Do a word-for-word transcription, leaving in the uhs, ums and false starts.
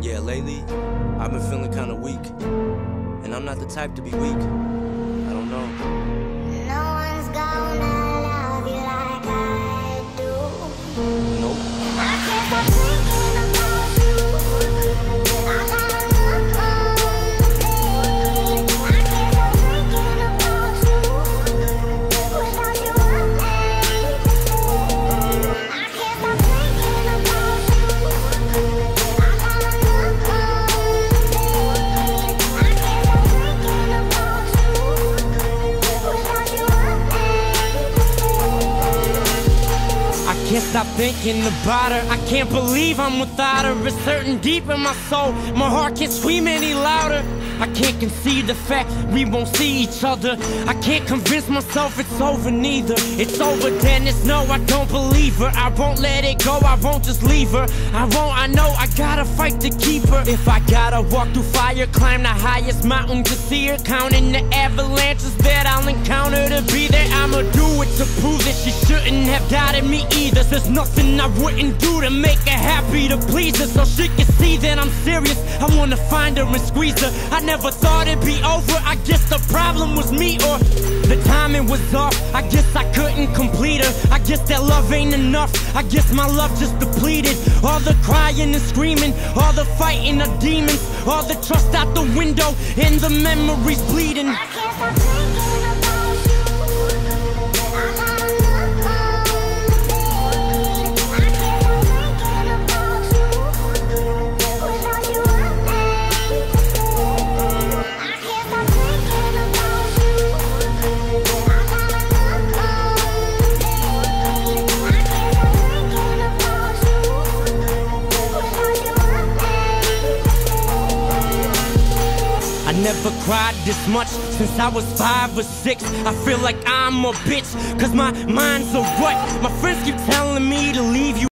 Yeah, lately, I've been feeling kinda weak. And I'm not the type to be weak. I don't know. No one's gonna love you like I do. Nope. I can't stop thinking about you. I gotta look on the bed. I can't stop thinking about you. Without you, I'm made. I can't stop thinking about you. I gotta look on the bed. I can't stop thinking about you. Without you, I'm made. I can't stop thinking about her. I can't believe I'm without her. It's hurting deep in my soul. My heart can't scream any louder. I can't conceive the fact we won't see each other. I can't convince myself it's over neither. It's over, Dennis, no, I don't believe her. I won't let it go, I won't just leave her. I won't, I know, I gotta fight to keep her. If I gotta walk through fire, climb the highest mountain to see her, counting the avalanches that I'll encounter to be there, I'ma do it to prove that she shouldn't have doubted me either. There's nothing I wouldn't do to make her happy, to please her, so she can see that I'm serious. I wanna find her and squeeze her. I never thought it'd be over. I guess the problem was me, or the timing was off. I guess I couldn't complete her. I guess that love ain't enough. I guess my love just depleted. All the crying and screaming, all the fighting of demons, all the trust out the window, and the memories bleeding. I can't stop thinking about you. I gotta look on the bed. I can't stop thinking about you. Without you, I'm made. I can't stop thinking about you. I gotta look on the bed. I can't stop thinking about you. Without you, I'm made. I never cried this much since I was five or six. I feel like I'm a bitch, cause my mind's a rut. My friends keep telling me to leave you